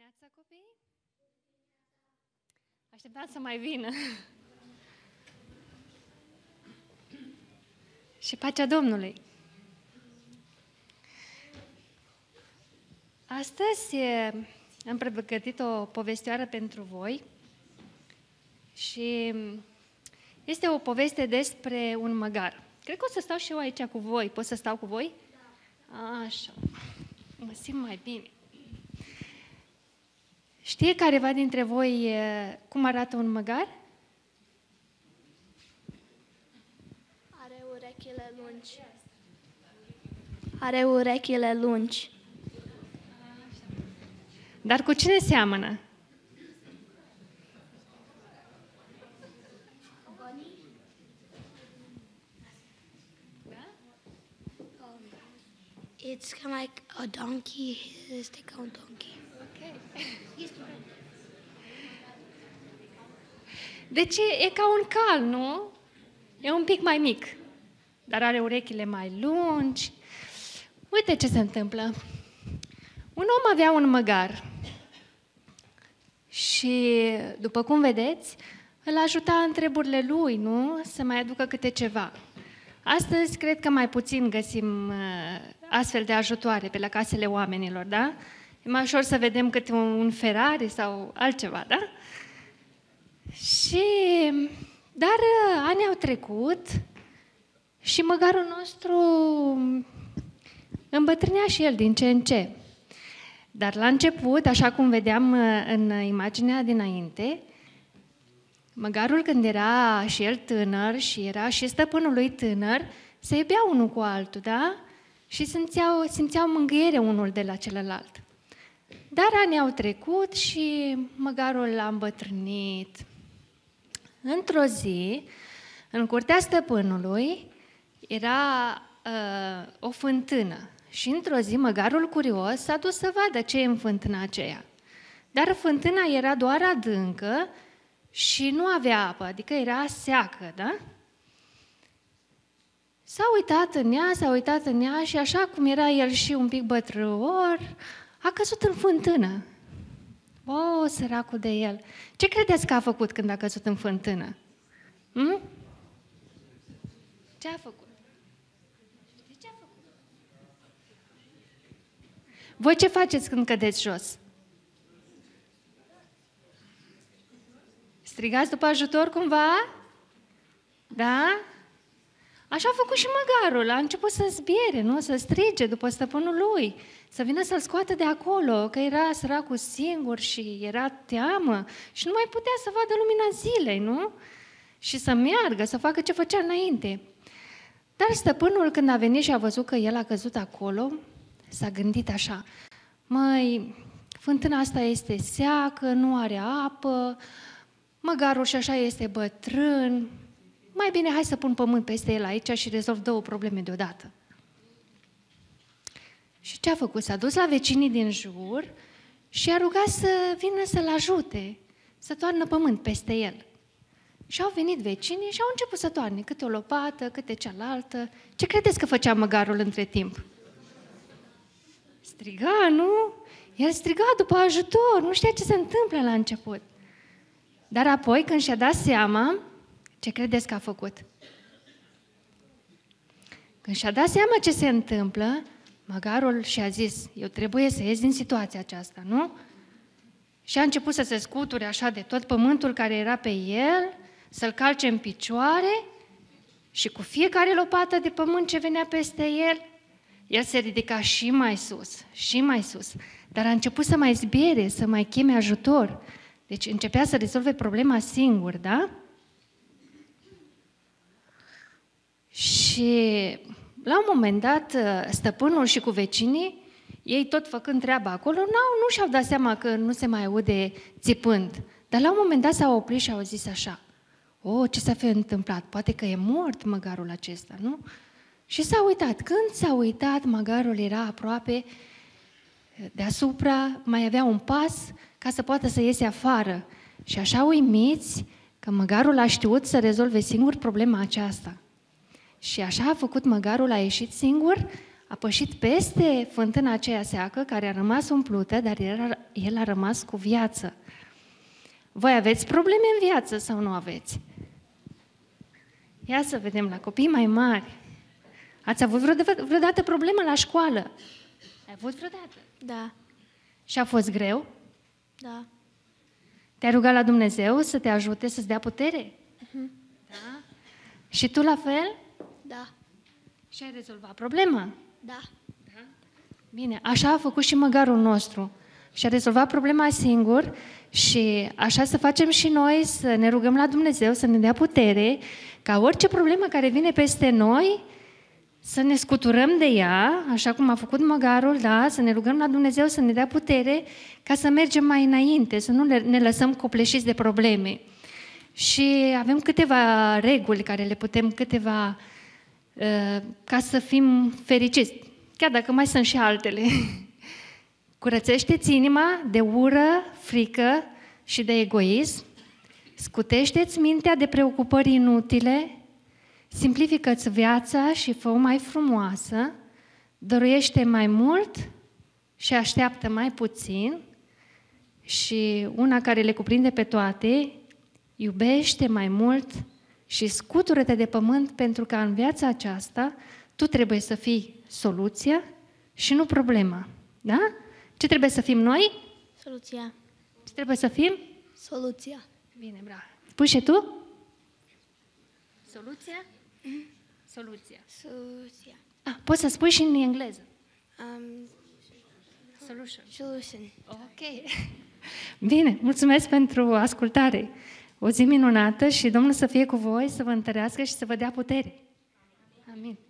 dimineața, copii! Așteptam să mai vină. Și pacea Domnului! Astăzi am pregătit o povestioară pentru voi și este o poveste despre un măgar. Cred că o să stau și eu aici cu voi. Pot să stau cu voi? Da. Așa. Mă simt mai bine. Știe careva dintre voi cum arată un măgar? Are urechile lungi. Are urechile lungi. Dar cu cine seamănă? It's kind of like a donkey. Este ca un donkey. Okay. Deci e ca un cal, nu? E un pic mai mic, dar are urechile mai lungi. Uite ce se întâmplă. Un om avea un măgar și, după cum vedeți, îl ajuta în treburile lui, nu? Să mai aducă câte ceva. Astăzi, cred că mai puțin găsim astfel de ajutoare pe la casele oamenilor, da? E mai ușor să vedem câte un Ferrari sau altceva, da? Dar anii au trecut și măgarul nostru îmbătrânea și el din ce în ce. Dar la început, așa cum vedeam în imaginea dinainte, măgarul când era și el tânăr și era și stăpânul lui tânăr, se iubeau unul cu altul, da? Și simțeau mângâiere unul de la celălalt. Dar anii au trecut și măgarul a îmbătrânit. Într-o zi, în curtea stăpânului, era o fântână. Și într-o zi, măgarul curios s-a dus să vadă ce e în fântâna aceea. Dar fântâna era doar adâncă și nu avea apă, adică era seacă, da? S-a uitat în ea și așa cum era el și un pic bătrân, a căzut în fântână. O, săracul de el! Ce credeți că a făcut când a căzut în fântână? Ce a făcut? Ce a făcut? Voi ce faceți când cădeți jos? Strigați după ajutor cumva? Da? Așa a făcut și măgarul. A început să zbiere, nu? Să strige după stăpânul lui, să vină să-l scoată de acolo, că era săracul singur și era teamă și nu mai putea să vadă lumina zilei, nu? Și să meargă, să facă ce făcea înainte. Dar stăpânul, când a venit și a văzut că el a căzut acolo, s-a gândit așa: măi, fântâna asta este seacă, nu are apă, măgarul și așa este bătrân, mai bine hai să pun pământ peste el aici și rezolv două probleme deodată. Și ce a făcut? S-a dus la vecinii din jur și a rugat să vină să-l ajute, să toarnă pământ peste el. Și au venit vecinii și au început să toarne câte o lopată, câte cealaltă. Ce credeți că făcea măgarul între timp? Striga, nu? El striga după ajutor, nu știa ce se întâmplă la început. Dar apoi, când și-a dat seama, ce credeți că a făcut? Când și-a dat seama ce se întâmplă, măgarul și-a zis: eu trebuie să ies din situația aceasta, nu? Și a început să se scuture așa de tot pământul care era pe el, să-l calce în picioare și cu fiecare lopată de pământ ce venea peste el se ridica și mai sus, și mai sus. Dar a început să mai zbiere, să mai cheme ajutor. Deci începea să rezolve problema singur, da? Și la un moment dat, stăpânul și cu vecinii, ei tot făcând treaba acolo, nu și-au dat seama că nu se mai aude țipând. Dar la un moment dat s-au oprit și au zis așa: ce s-a fi întâmplat? Poate că e mort măgarul acesta, nu? Și s-a uitat. Când s-a uitat, măgarul era aproape deasupra, mai avea un pas ca să poată să iese afară. Și așa uimiți că măgarul a știut să rezolve singur problema aceasta. Și așa a făcut măgarul, a ieșit singur, A pășit peste fântâna aceea seacă, care a rămas umplută, dar el a rămas cu viață. Voi aveți probleme în viață sau nu aveți? Ia să vedem la copii mai mari. Ați avut vreodată problemă la școală? Ai avut vreodată? Da. Și a fost greu? Da. Te-ai rugat la Dumnezeu să te ajute, să-ți dea putere? Da? Și tu la fel? Da. Și ai rezolvat problema? Da. Bine, așa a făcut și măgarul nostru. Și a rezolvat problema singur și așa să facem și noi, să ne rugăm la Dumnezeu, să ne dea putere, ca orice problemă care vine peste noi, să ne scuturăm de ea, așa cum a făcut măgarul, da? Să ne rugăm la Dumnezeu să ne dea putere ca să mergem mai înainte, să nu ne lăsăm copleșiți de probleme. Și avem câteva reguli care le putem, ca să fim fericiți, chiar dacă mai sunt și altele. Curățește-ți inima de ură, frică și de egoism, scutește-ți mintea de preocupări inutile, simplifică-ți viața și fă-o mai frumoasă, dăruiește mai mult și așteaptă mai puțin și una care le cuprinde pe toate, iubește mai mult și scutură-te de pământ, pentru că în viața aceasta tu trebuie să fii soluția și nu problema. Da? Ce trebuie să fim noi? Soluția. Ce trebuie să fim? Soluția. Bine, bravo. Spui și tu? Soluția? Soluția. Soluția. Poți să spui și în engleză. Solution. Ok. Bine, mulțumesc pentru ascultare. O zi minunată și Domnul să fie cu voi, să vă întărească și să vă dea putere. Amin.